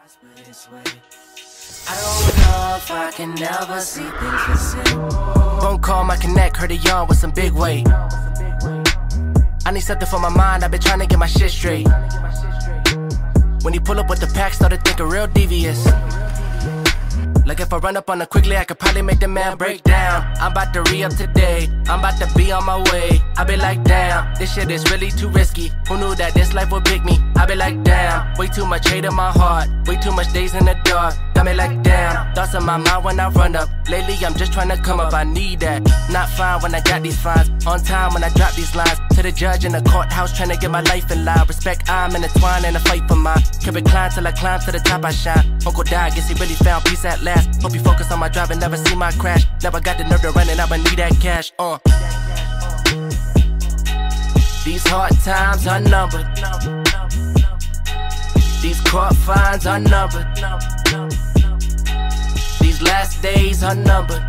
I don't know if I can ever see things the same. Phone call, my connect, heard a yawn with some big weight. I need something for my mind, I've been trying to get my shit straight. When he pull up with the pack, started thinking real devious. Like if I run up on her quickly, I could probably make the man break down. I'm about to re-up today, I'm about to be on my way. I be like, damn, this shit is really too risky. Who knew that this life would pick me? I be like, damn, way too much hate in my heart, way too much days in the dark. Got me like, damn, thoughts in my mind when I run up. Lately I'm just trying to come up, I need that. Not fine when I got these fines, on time when I drop these lines. To the judge in the courthouse trying to get my life in line. Respect, I'm intertwined in a fight for mine. Keep it climb till I climb to the top, I shine. Uncle died, guess he really found peace at last. Hope you focus on my drive and never see my crash. Never got the nerve to run and I'ma need that cash. These hard times are numbered. These court fines are numbered. These last days are numbered.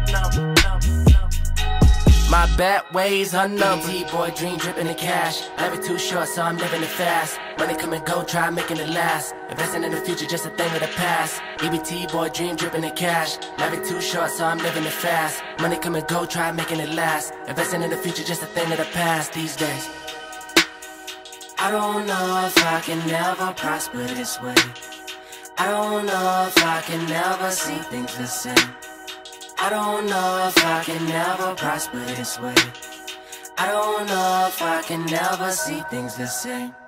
My bad ways are numbered. EBT boy, dream dripping in cash. Life is too short, so I'm living it fast. Money come and go, try making it last. Investing in the future, just a thing of the past. EBT boy, dream dripping in cash. Life is too short, so I'm living it fast. Money come and go, try making it last. Investing in the future, just a thing of the past these days. I don't know if I can ever prosper this way. I don't know if I can ever see things the same. I don't know if I can ever prosper this way. I don't know if I can ever see things the same.